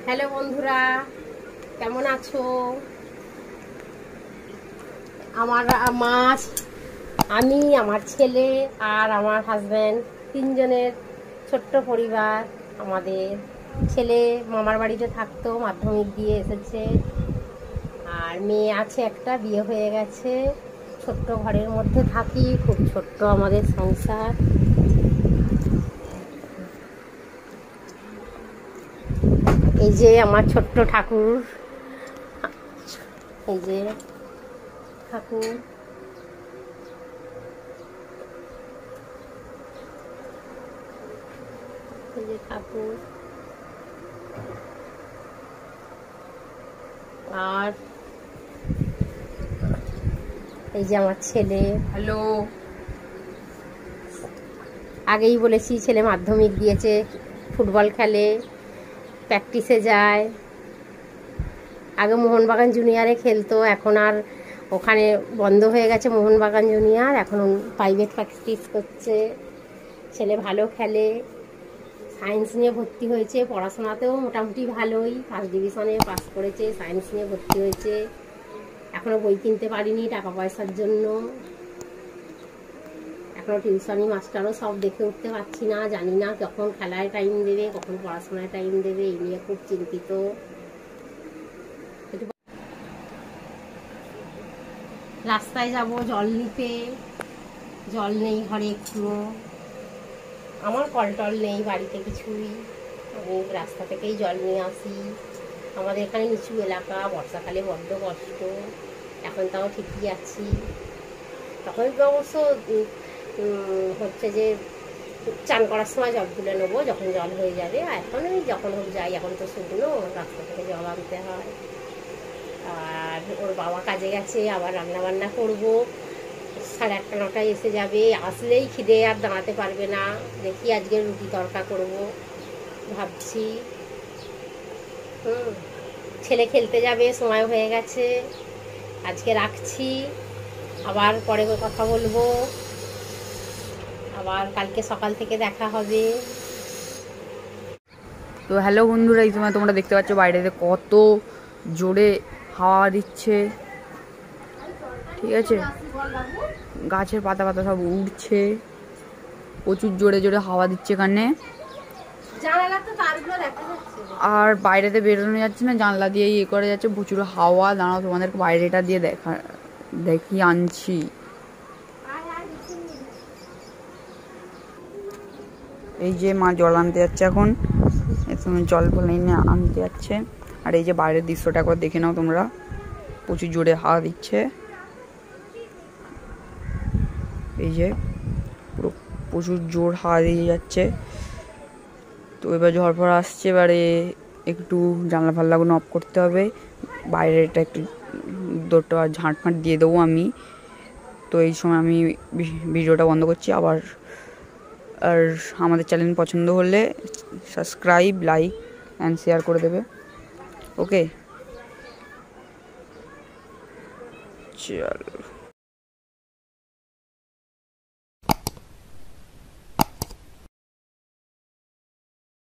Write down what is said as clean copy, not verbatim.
Hello বন্ধুরা, কেমন আছো? আমি আমার ছেলে আর আমার হাজব্যান্ড তিনজনের ছোট্ট পরিবার। আমাদের ছেলে মামার বাড়িতে থাকতো, মাধ্যমিক দিয়ে এসেছে, আর মেয়ে আছে একটা, বিয়ে হয়ে গেছে। ছোট্ট ঘরের মধ্যে থাকি, খুব ছোট্ট আমাদের সংসার। এই যে আমার ছোট্ট ঠাকুর, এই যে ঠাকুর, এই যে ঠাকুর, আর এই যে আমার ছেলে। হ্যালো, আগেই বলেছি ছেলে মাধ্যমিক দিয়েছে, ফুটবল খেলে, প্র্যাকটিসে যায়। আগে মোহনবাগান জুনিয়রে খেলতো, এখন আর ওখানে বন্ধ হয়ে গেছে মোহনবাগান জুনিয়র, এখন প্রাইভেট প্র্যাকটিস করছে। ছেলে ভালো খেলে, সায়েন্স নিয়ে ভর্তি হয়েছে, পড়াশোনাতেও মোটামুটি ভালোই, ফার্স্ট ডিভিশনে পাস করেছে। সায়েন্স নিয়ে ভর্তি হয়েছে, এখনও বই কিনতে পারিনি টাকা পয়সার জন্য। এখনও টিউশনি মাস্টারও সব দেখে উঠতে পারছি না, জানি না কখন খেলায় টাইম দেবে, কখন পড়াশোনায় টাইম দেবে, এই নিয়ে খুব চিন্তিত। রাস্তায় যাব জল নিতে, জল নেই ঘরে একটুও, আমার কল টল নেই বাড়িতে কিছুই, আমি রাস্তা থেকেই জল নিয়ে আসি। আমাদের এখানে নিচু এলাকা, বর্ষাকালে বড্ড কষ্ট, এখন তাও ঠিকই আছি। তখন অবশ্য হচ্ছে যে চান করার সময় জল তুলে নেবো যখন জল হয়ে যাবে, আর এখন ওই যখন হোক যাই, এখন তো শুকনো, রাস্তা থেকে জল আনতে হয়। আর ওর বাবা কাজে গেছে, আবার রান্নাবান্না করবো, 8:30 9টায় এসে যাবে, আসলেই খিদে আর দাঁড়াতে পারবে না। দেখি আজকে রুটি তড়কা করবো ভাবছি। ছেলে খেলতে যাবে, সময় হয়ে গেছে, আজকে রাখছি, আবার পরে কথা বলবো, আবার কালকে সকাল থেকে দেখা হবে। তো হ্যালো বন্ধুরা, এই সময় তোমরা দেখতে পাচ্ছ বাইরেতে কত জোরে হাওয়া দিচ্ছে, ঠিক আছে? গাছের পাতা পাতা সব উড়ছে, প্রচুর জোরে জোরে হাওয়া দিচ্ছে এখানে। আর বাইরেতে বেরোনো যাচ্ছে না, জানলা দিয়ে ইয়ে করে যাচ্ছে, প্রচুর হাওয়া। দাঁড়াও তোমাদেরকে বাইরেটা দিয়ে দেখি আনছি। এই যে মা জল আনতে যাচ্ছে এখন, তুমি জল বলে আনতে যাচ্ছে। আর এই যে বাইরের দৃশ্যটা একবার দেখে নাও তোমরা, প্রচুর জোরে হাওয়া দিচ্ছে, এই যে পুরো প্রচুর জোর হাওয়া দিয়ে যাচ্ছে। তো এবার ঝড় ফড় আসছে, এবারে একটু জানলা ফাল্লাগুলো অফ করতে হবে, বাইরেটা একটু দুটো ঝাঁট ফাঁট দিয়ে দেবো আমি। তো এই সময় আমি ভিডিওটা বন্ধ করছি। আবার আর আমাদের চ্যানেল পছন্দ হলে সাবস্ক্রাইব, লাইক অ্যান্ড শেয়ার করে দেবে, ওকে? চল।